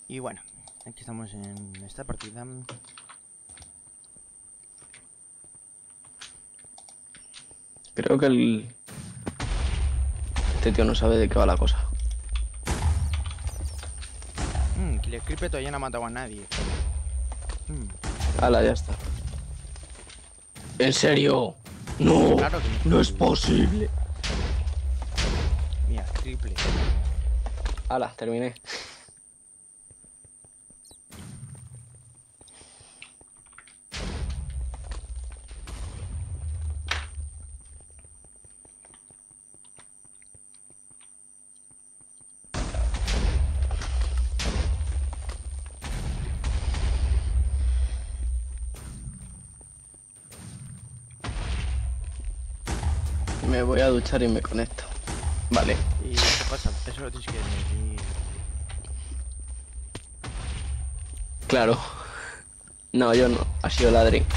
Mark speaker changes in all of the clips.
Speaker 1: Y bueno, aquí estamos en esta partida.
Speaker 2: Creo que este tío no sabe de qué va la cosa.
Speaker 1: Killer Creeper todavía no ha matado a nadie.
Speaker 2: Hala, ya está. ¿En serio? No,
Speaker 1: Claro que
Speaker 2: no es posible.
Speaker 1: Mira, triple.
Speaker 2: Hala, terminé. Me voy a duchar y me conecto. Vale.
Speaker 1: ¿Y qué pasa? Eso lo tienes que decir.
Speaker 2: Claro. No, yo no. Ha sido ladrín.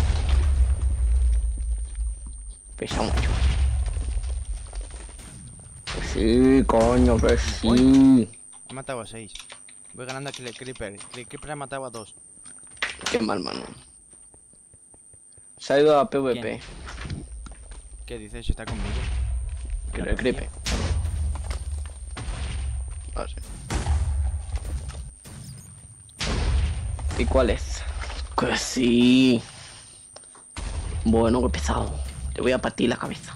Speaker 2: Pesa mucho. Que sí, coño, que sí.
Speaker 1: He matado a 6. Voy ganando a Killer Creeper. Killer Creeper ha matado a 2.
Speaker 2: Qué mal, mano. Se ha ido a PvP.
Speaker 1: ¿Quién? ¿Qué dices? ¿Está conmigo?
Speaker 2: Que le gripe. Ah, sí. ¿Y cuál es? Que sí. Bueno, qué pesado. Te voy a partir la cabeza.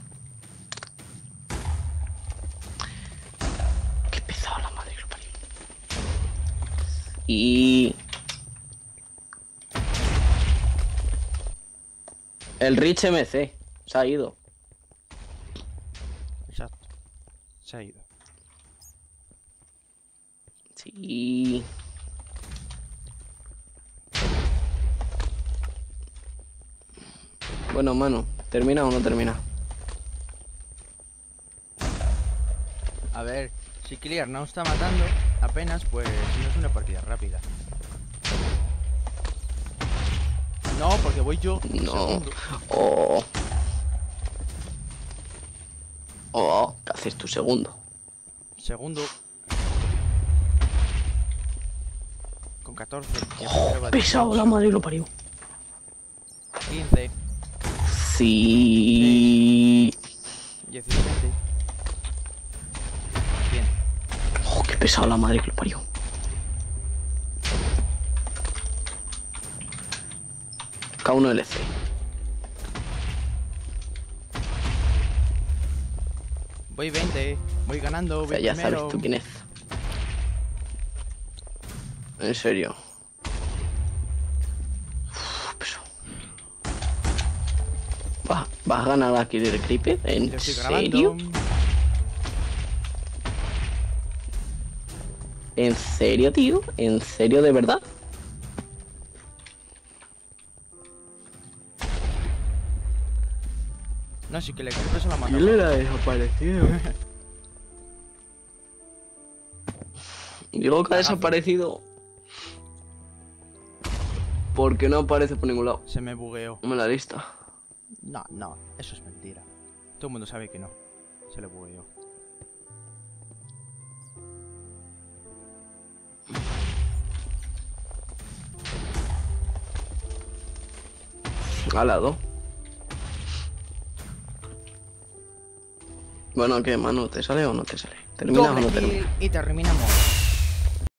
Speaker 2: Qué pesado la madre que lo parió. Y... el Rich MC se ha ido.
Speaker 1: Exacto. Se ha ido.
Speaker 2: Sí. Bueno, mano, ¿termina o no termina?
Speaker 1: A ver, si Clear no está matando apenas, pues no es una partida rápida. No, porque voy yo.
Speaker 2: No.
Speaker 1: Segundo.
Speaker 2: Oh. Oh, ¿qué haces tu segundo?
Speaker 1: Segundo. Con 14.
Speaker 2: Oh, pesado la madre lo parió.
Speaker 1: 15.
Speaker 2: Sí.
Speaker 1: 17. Bien.
Speaker 2: Oh, qué pesado la madre que lo parió. K1 LC.
Speaker 1: Voy 20. Voy ganando.
Speaker 2: O sea,
Speaker 1: Voy
Speaker 2: ya
Speaker 1: primero.
Speaker 2: sabes tú quién es. En serio. Uf, pesado. ¿Vas a ganar aquí del Creeper? ¿En
Speaker 1: Lo estoy
Speaker 2: serio?
Speaker 1: grabando.
Speaker 2: ¿En serio, tío? ¿En serio, de verdad?
Speaker 1: No, sí que le Creeper se la manda.
Speaker 2: ¿Quién era desaparecido? Digo que ha desaparecido porque no aparece por ningún lado.
Speaker 1: Se me bugueó.
Speaker 2: Dame la lista.
Speaker 1: No, no, eso es mentira. Todo el mundo sabe que no. Se le bugueó.
Speaker 2: Al lado. Bueno, ¿qué, mano? ¿Te sale o no te sale? ¿Terminas o no terminas?
Speaker 1: Y terminamos.